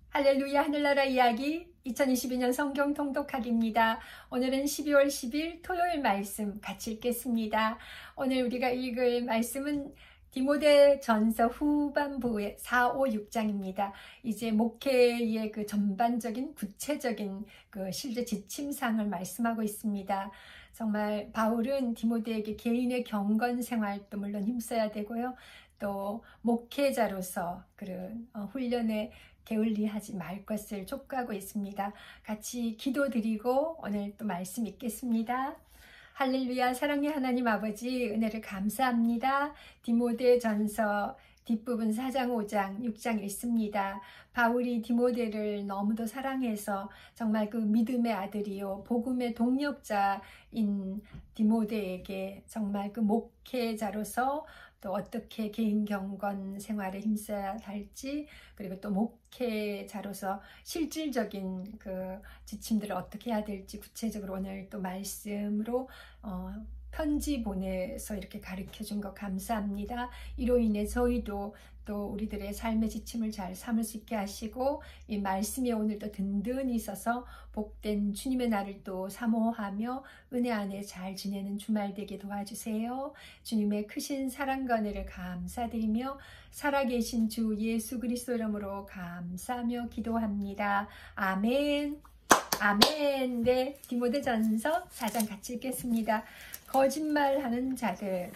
할렐루야 하늘나라 이야기 2022년 성경 통독하기입니다. 오늘은 12월 10일 토요일 말씀 같이 읽겠습니다. 오늘 우리가 읽을 말씀은 디모데전서 후반부의 4, 5, 6장입니다. 이제 목회의 그 전반적인 구체적인 그 실제 지침상을 말씀하고 있습니다. 정말 바울은 디모데에게 개인의 경건 생활도 물론 힘써야 되고요. 또 목회자로서 그런 훈련에 게을리하지 말 것을 촉구하고 있습니다. 같이 기도드리고 오늘 또 말씀 읽겠습니다. 할렐루야. 사랑의 하나님 아버지, 은혜를 감사합니다. 디모데전서 뒷부분 4장, 5장, 6장 읽습니다. 바울이 디모데를 너무도 사랑해서 정말 그 믿음의 아들이요 복음의 동력자인 디모데에게 정말 그 목회자로서 또 어떻게 개인 경건 생활에 힘써야 할지, 그리고 또 목회자로서 실질적인 그 지침들을 어떻게 해야 될지 구체적으로 오늘 또 말씀으로 편지 보내서 이렇게 가르쳐 준 것 감사합니다. 이로 인해 저희도 또 우리들의 삶의 지침을 잘 삼을 수 있게 하시고, 이 말씀이 오늘도 든든히 있어서 복된 주님의 날을 또 사모하며 은혜 안에 잘 지내는 주말 되게 도와주세요. 주님의 크신 사랑과 은혜를 감사드리며 살아계신 주 예수 그리스도 이름으로 감사하며 기도합니다. 아멘. 아멘. 네, 디모데전서 4장 같이 읽겠습니다. 거짓말하는 자들.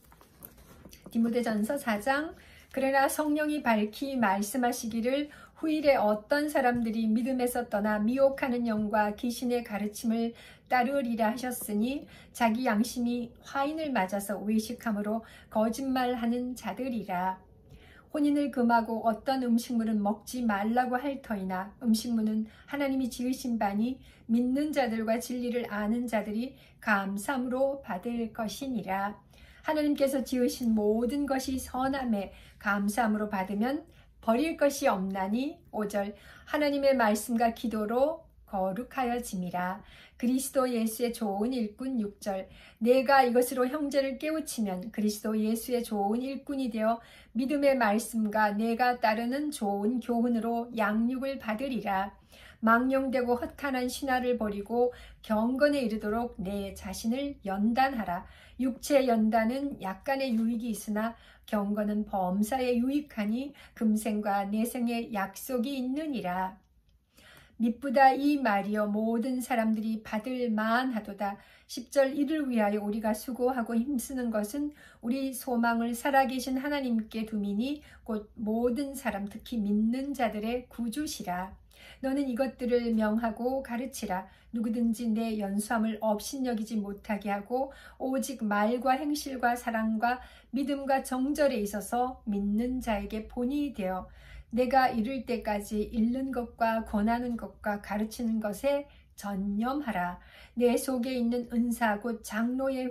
디모데전서 4장. 그러나 성령이 밝히 말씀하시기를 후일에 어떤 사람들이 믿음에서 떠나 미혹하는 영과 귀신의 가르침을 따르리라 하셨으니 자기 양심이 화인을 맞아서 외식함으로 거짓말하는 자들이라. 혼인을 금하고 어떤 음식물은 먹지 말라고 할 터이나 음식물은 하나님이 지으신 바니 믿는 자들과 진리를 아는 자들이 감사함으로 받을 것이니라. 하나님께서 지으신 모든 것이 선함에 감사함으로 받으면 버릴 것이 없나니 5절 하나님의 말씀과 기도로 거룩하여짐이라. 그리스도 예수의 좋은 일꾼 6절 내가 이것으로 형제를 깨우치면 그리스도 예수의 좋은 일꾼이 되어 믿음의 말씀과 내가 따르는 좋은 교훈으로 양육을 받으리라. 망령되고 허탄한 신화를 버리고 경건에 이르도록 내 자신을 연단하라. 육체의 연단은 약간의 유익이 있으나 경건은 범사에 유익하니 금생과 내생의 약속이 있느니라. 미쁘다 이 말이여 모든 사람들이 받을 만하도다. 10절 이를 위하여 우리가 수고하고 힘쓰는 것은 우리 소망을 살아계신 하나님께 두미니 곧 모든 사람 특히 믿는 자들의 구주시라. 너는 이것들을 명하고 가르치라. 누구든지 내 연수함을 업신여기지 못하게 하고 오직 말과 행실과 사랑과 믿음과 정절에 있어서 믿는 자에게 본이 되어 내가 이룰 때까지 읽는 것과 권하는 것과 가르치는 것에 전념하라. 내 속에 있는 은사 곧 장로의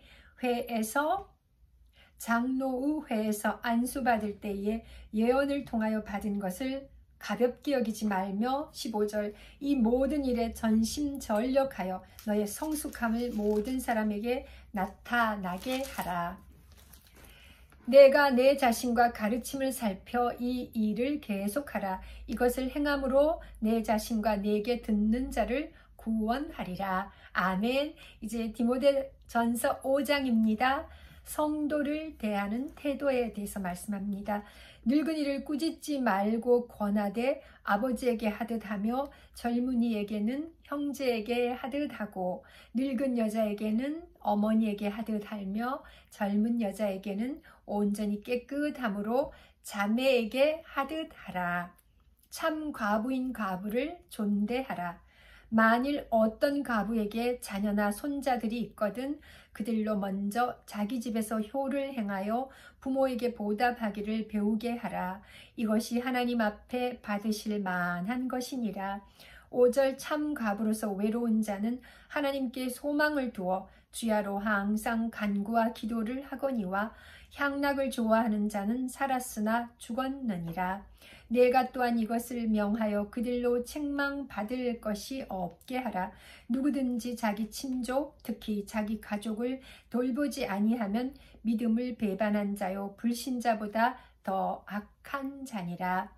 회에서 안수받을 때에 예언을 통하여 받은 것을 가볍게 여기지 말며 15절 이 모든 일에 전심전력하여 너의 성숙함을 모든 사람에게 나타나게 하라. 내가 내 자신과 가르침을 살펴 이 일을 계속하라. 이것을 행함으로 내 자신과 내게 듣는 자를 구원하리라. 아멘. 이제 디모데전서 5장입니다. 성도를 대하는 태도에 대해서 말씀합니다. 늙은이를 꾸짖지 말고 권하되 아버지에게 하듯 하며 젊은이에게는 형제에게 하듯 하고 늙은 여자에게는 어머니에게 하듯 하며 젊은 여자에게는 온전히 깨끗함으로 자매에게 하듯 하라. 참 과부인 과부를 존대하라. 만일 어떤 과부에게 자녀나 손자들이 있거든 그들로 먼저 자기 집에서 효를 행하여 부모에게 보답하기를 배우게 하라. 이것이 하나님 앞에 받으실 만한 것이니라. 5절 참 과부로서 외로운 자는 하나님께 소망을 두어 주야로 항상 간구와 기도를 하거니와 향락을 좋아하는 자는 살았으나 죽었느니라. 내가 또한 이것을 명하여 그들로 책망받을 것이 없게 하라. 누구든지 자기 친족 특히 자기 가족을 돌보지 아니하면 믿음을 배반한 자요 불신자보다 더 악한 자니라.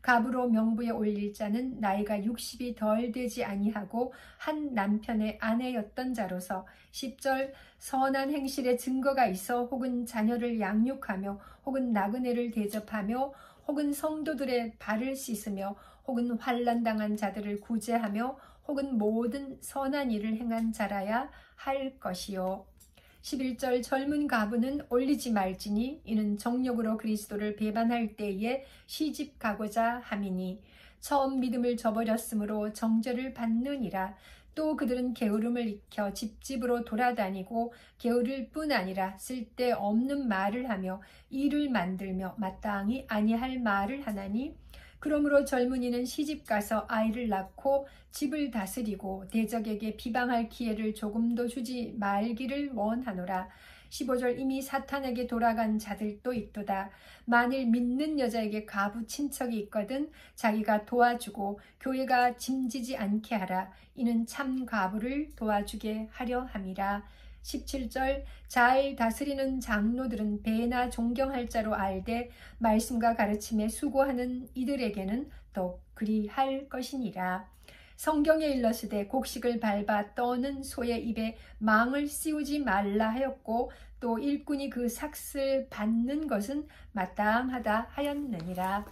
갑으로 명부에 올릴 자는 나이가 60이 덜 되지 아니하고 한 남편의 아내였던 자로서 10절 선한 행실의 증거가 있어 혹은 자녀를 양육하며 혹은 나그네를 대접하며 혹은 성도들의 발을 씻으며 혹은 환난당한 자들을 구제하며 혹은 모든 선한 일을 행한 자라야 할 것이요. 11절 젊은 가부는 올리지 말지니 이는 정욕으로 그리스도를 배반할 때에 시집 가고자 함이니 처음 믿음을 저버렸으므로 정죄를 받느니라. 또 그들은 게으름을 익혀 집집으로 돌아다니고 게으를 뿐 아니라 쓸데없는 말을 하며 일을 만들며 마땅히 아니할 말을 하나니 그러므로 젊은이는 시집가서 아이를 낳고 집을 다스리고 대적에게 비방할 기회를 조금도 주지 말기를 원하노라. 15절 이미 사탄에게 돌아간 자들도 있도다. 만일 믿는 여자에게 가부 친척이 있거든 자기가 도와주고 교회가 짐지지 않게 하라. 이는 참 가부를 도와주게 하려 함이라. 17절 잘 다스리는 장로들은 배나 존경할 자로 알되 말씀과 가르침에 수고하는 이들에게는 또 그리할 것이니라. 성경에 일러스되 곡식을 밟아 떠는 소의 입에 망을 씌우지 말라 하였고 또 일꾼이 그 삭슬 받는 것은 마땅하다 하였느니라.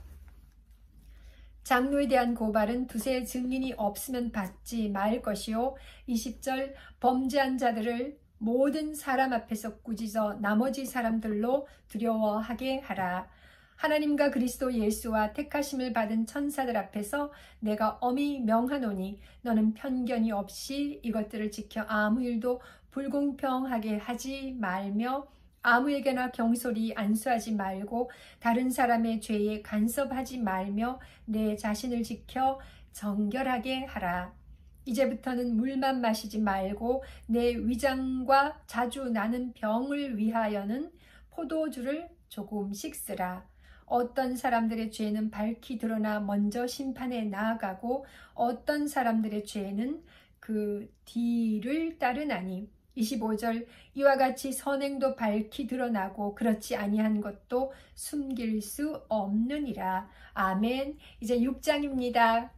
장로에 대한 고발은 두세 증인이 없으면 받지 말 것이요. 20절 범죄한 자들을 모든 사람 앞에서 꾸짖어 나머지 사람들로 두려워하게 하라. 하나님과 그리스도 예수와 택하심을 받은 천사들 앞에서 내가 엄히 명하노니 너는 편견이 없이 이것들을 지켜 아무 일도 불공평하게 하지 말며 아무에게나 경솔히 안수하지 말고 다른 사람의 죄에 간섭하지 말며 내 자신을 지켜 정결하게 하라. 이제부터는 물만 마시지 말고 내 위장과 자주 나는 병을 위하여는 포도주를 조금씩 쓰라. 어떤 사람들의 죄는 밝히 드러나 먼저 심판에 나아가고 어떤 사람들의 죄는 그 뒤를 따르나니. 25절 이와 같이 선행도 밝히 드러나고 그렇지 아니한 것도 숨길 수 없느니라. 아멘. 이제 6장입니다.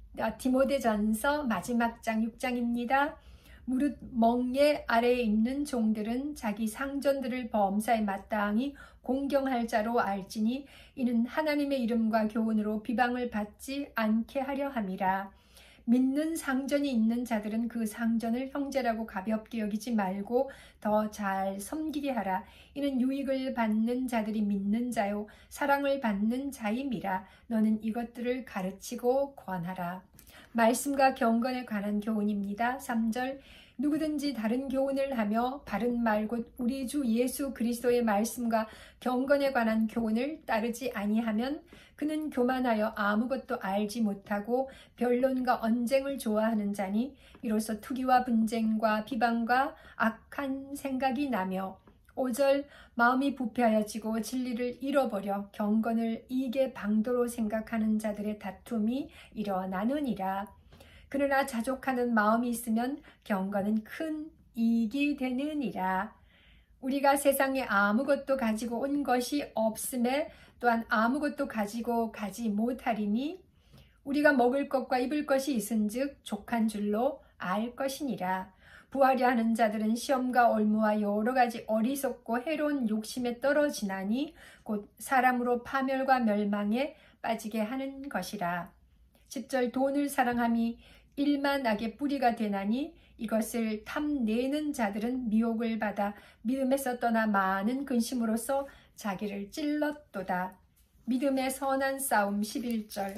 디모데전서 마지막 장 6장입니다. 무릇 멍에 아래에 있는 종들은 자기 상전들을 범사에 마땅히 공경할 자로 알지니 이는 하나님의 이름과 교훈으로 비방을 받지 않게 하려 함이라. 믿는 상전이 있는 자들은 그 상전을 형제라고 가볍게 여기지 말고 더 잘 섬기게 하라. 이는 유익을 받는 자들이 믿는 자요 사랑을 받는 자임이라. 너는 이것들을 가르치고 권하라. 말씀과 경건에 관한 교훈입니다. 3절 누구든지 다른 교훈을 하며 바른 말 곧 우리 주 예수 그리스도의 말씀과 경건에 관한 교훈을 따르지 아니하면 그는 교만하여 아무것도 알지 못하고 변론과 언쟁을 좋아하는 자니 이로써 투기와 분쟁과 비방과 악한 생각이 나며 5절 마음이 부패하여지고 진리를 잃어버려 경건을 이익의 방도로 생각하는 자들의 다툼이 일어나느니라. 그러나 자족하는 마음이 있으면 경건은 큰 이익이 되느니라. 우리가 세상에 아무것도 가지고 온 것이 없음에 또한 아무것도 가지고 가지 못하리니 우리가 먹을 것과 입을 것이 있은즉 족한 줄로 알 것이니라. 부하려 하는 자들은 시험과 올무와 여러 가지 어리석고 해로운 욕심에 떨어지나니 곧 사람으로 파멸과 멸망에 빠지게 하는 것이라. 10절 돈을 사랑함이 일만 악의 뿌리가 되나니 이것을 탐내는 자들은 미혹을 받아 믿음에서 떠나 많은 근심으로써 자기를 찔렀도다. 믿음의 선한 싸움 11절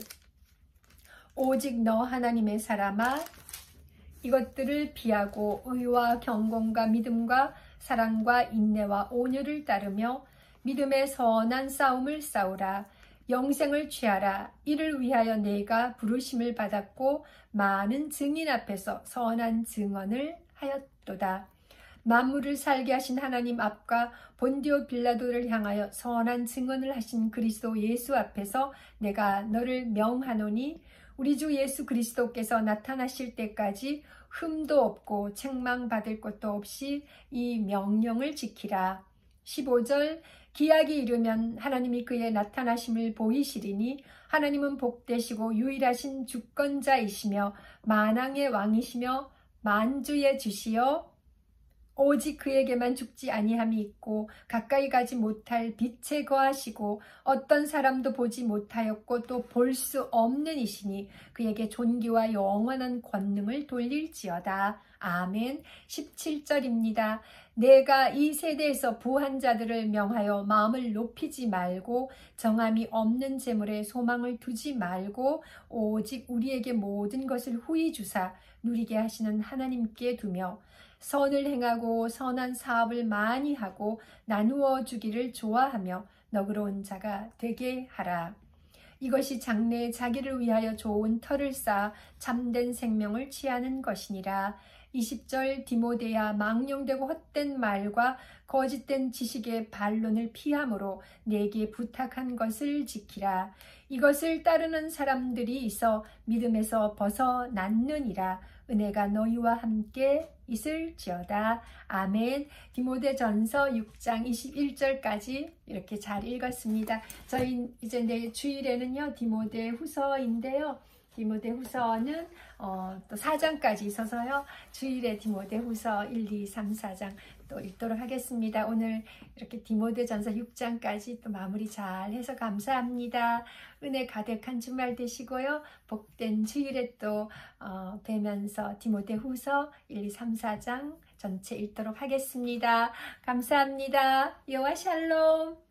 오직 너 하나님의 사람아 이것들을 피하고 의와 경건과 믿음과 사랑과 인내와 온유를 따르며 믿음의 선한 싸움을 싸우라. 영생을 취하라. 이를 위하여 내가 부르심을 받았고 많은 증인 앞에서 선한 증언을 하였도다. 만물을 살게 하신 하나님 앞과 본디오 빌라도를 향하여 선한 증언을 하신 그리스도 예수 앞에서 내가 너를 명하노니 우리 주 예수 그리스도께서 나타나실 때까지 흠도 없고 책망받을 것도 없이 이 명령을 지키라. 15절 기약이 이르면 하나님이 그의 나타나심을 보이시리니 하나님은 복되시고 유일하신 주권자이시며 만왕의 왕이시며 만주의 주시여 오직 그에게만 죽지 아니함이 있고 가까이 가지 못할 빛에 거하시고 어떤 사람도 보지 못하였고 또 볼 수 없는 이시니 그에게 존귀와 영원한 권능을 돌릴지어다. 아멘. 17절입니다. 내가 이 세대에서 부한 자들을 명하여 마음을 높이지 말고 정함이 없는 재물에 소망을 두지 말고 오직 우리에게 모든 것을 후히 주사 누리게 하시는 하나님께 두며 선을 행하고 선한 사업을 많이 하고 나누어 주기를 좋아하며 너그러운 자가 되게 하라. 이것이 장래에 자기를 위하여 좋은 터를 쌓아 참된 생명을 취하는 것이니라. 20절 디모데야 망령되고 헛된 말과 거짓된 지식의 반론을 피함으로 내게 부탁한 것을 지키라. 이것을 따르는 사람들이 있어 믿음에서 벗어났느니라. 은혜가 너희와 함께 있을지어다. 아멘. 디모데전서 6장 21절까지 이렇게 잘 읽었습니다. 저희 이제 내일 주일에는요 디모데 후서인데요. 디모데 후서는 또 4장까지 있어서요. 주일에 디모데 후서 1, 2, 3, 4장 또 읽도록 하겠습니다. 오늘 이렇게 디모데전서 6장까지 또 마무리 잘 해서 감사합니다. 은혜 가득한 주말 되시고요. 복된 주일에 또 뵈면서 디모데 후서 1, 2, 3, 4장 전체 읽도록 하겠습니다. 감사합니다. 여호와 샬롬.